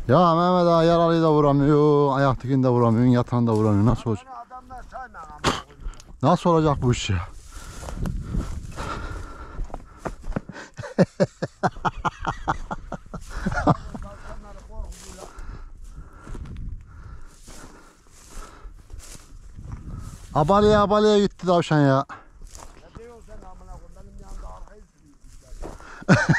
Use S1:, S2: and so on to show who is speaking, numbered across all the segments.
S1: Ya Mehmet ağa yaralıyı da vuramıyor, ayaktakini de vuramıyor, yatan da vuramıyor. Nasıl olacak? Nasıl olacak bu iş ya? Abaleye gitti tavşan ya.
S2: Ne diyorsun sen amına koyayım? Benim yanımda arkayı sürüyorsun.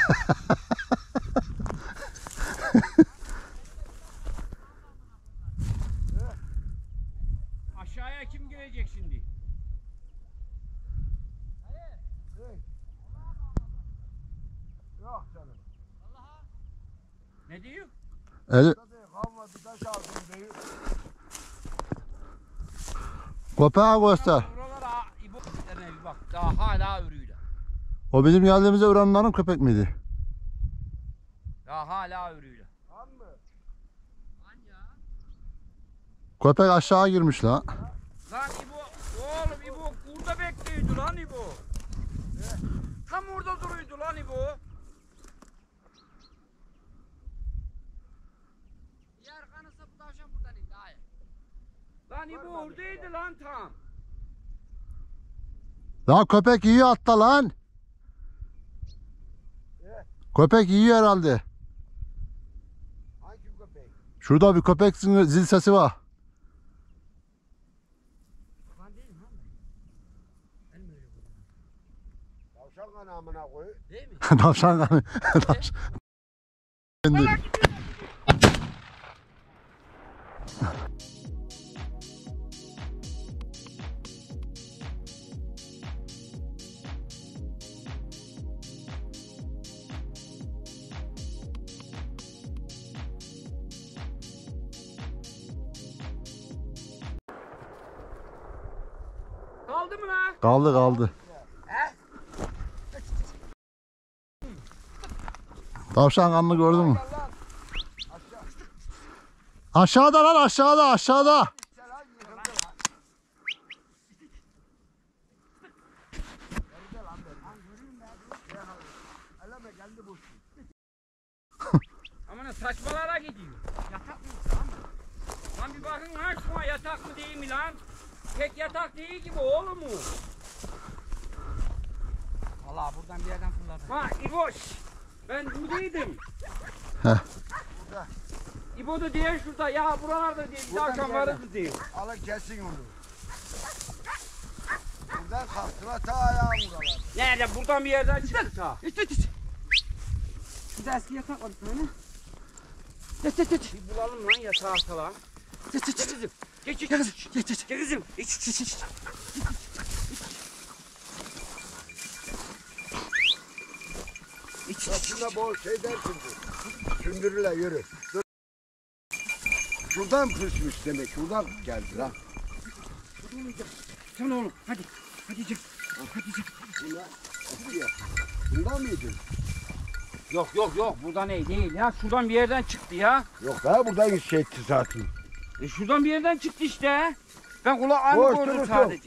S3: Aşağıya kim girecek şimdi?
S2: Yok canım.
S3: Ne diyor?
S1: Eli,
S2: Kalmadı taş aldım diyor.
S1: köpeğe göster.
S3: Buralara İbo bir bak daha hala örüyle.
S1: O bizim geldiğimizde vuranların köpek miydi?
S3: Daha hala örüyle.
S2: An mı?
S1: Köpek aşağı girmiş la.
S3: Lan İbo, oğlum İbo burada bekliyordu lan İbo. Tam orada duruyordu lan İbo.
S4: Yer kanısa bu tavşan buradan indi hayır.
S3: Lan İbo oradaydı lan tam.
S1: Lan köpek yiyor hatta lan. Köpek yiyor herhalde.
S2: Hangi köpek?
S1: Şurada bir köpek zil sesi var.
S4: Lan değil mi lan? Benim öyle bu.
S2: Tavşan kanı amına koy.
S4: Değil mi?
S1: Tavşan kanı. Tavşan. Şimdi.
S3: Kaldı mı lan?
S1: Kaldı. Tavşan kanını gördün mü? Aşağıda lan aşağıda.
S3: Aman saçmalara gidiyor. Yatak mı lan? Lan bir bakın lan şuna yatak mı değil mi lan? Tek yatak değil gibi oğlum mu?
S4: Vallahi buradan bir yerden fırladı.
S3: Ha İboş. Ben buradaydım.
S1: Heh.
S3: İbo da diye şurada ya buralarda diye bir
S2: Buradan
S3: akşam varız mı diyor.
S2: Alın kesin onu. Buradan kalktılar ta ayağa vuralar.
S3: Nerede? Buradan bir yerden çıktı ta.
S4: Bir de eski yatak var bir tane.
S3: Bir bulalım lan yatağı falan. Gel kızım. Geç. Gel kızım. İç.
S2: Saçında bol şey dersin. Sündürüle yürü. Dur. Şuradan fışmış demek. Şuradan geldi lan.
S3: Sen oğlum hadi. Hadi çık.
S2: Bunlar eski ya. Bundan mıydın?
S3: Yok. Buradan değil ya. Şuradan bir yerden çıktı ya.
S2: Yok daha buradan şey etti zaten.
S3: Şuradan bir yerden çıktı işte. Ben kulağımı
S2: Boş
S3: gördüm
S2: durun,
S3: sadece.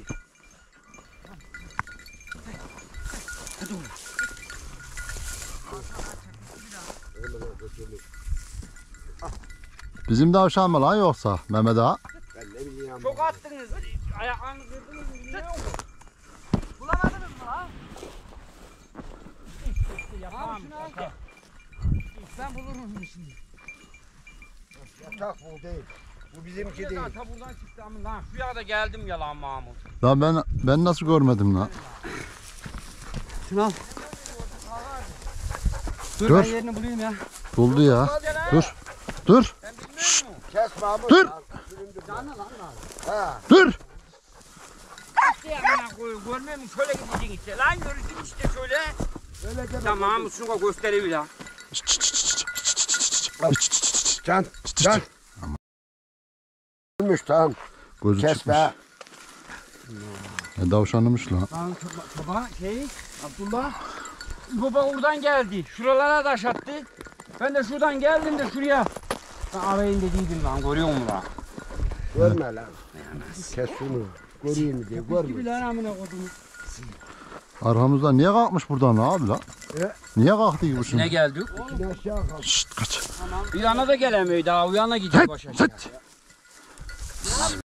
S1: Bizim tavşan mı lan yoksa Mehmet ağa?
S2: Ben ne bileyim.
S3: Çok attınız. Ayaklarını kırdınız mı? Ne oldu?
S4: Bulamadınız mı lan?
S3: Yapamam.
S4: Ben bulurum onu şimdi.
S2: Yatak bu değil. Bu bizimki değil.
S3: Ta buradan çıktı ama lan. Şu yağda geldim ya lan Mahmut.
S1: Lan ben nasıl görmedim lan?
S4: Şunu al. Dur
S1: Dur.
S4: ben yerini bulayım ya.
S1: Buldu ya. Dur.
S3: Sen bilmiyor musun?
S2: Kes Mahmut.
S1: Dur.
S4: Canlı lan lan.
S2: Ha.
S1: Dur.
S3: İşte yanına koy. Görmüyor musun? Şöyle gideceksin işte. Lan görürsün işte şöyle.
S2: Öyle deme.
S3: Tamam şuna göstereyim lan.
S2: Can. Ölmüş tamam.
S1: Gözü
S2: Kes
S1: çıkmış.
S2: be.
S1: Tavşanımış lan.
S3: Lan baba Abdullah. Baba oradan geldi. Şuralara taş attı. Ben de şuradan geldim de şuraya. Ben arayın dediydim lan. Görüyor musun lan?
S2: Görme lan. Kes şunu. Göreyim diye
S4: Gibi
S2: görme.
S4: lan amına kodumu.
S1: Arkamızda niye kalkmış buradan abi la? Niye kalktı ki bu
S3: Ne
S1: şimdi?
S3: geldi?
S2: İçine aşağı kalk.
S1: Şşt kaç.
S3: Bir yana da gelemiyor daha. O yana gidiyor baş aşağı.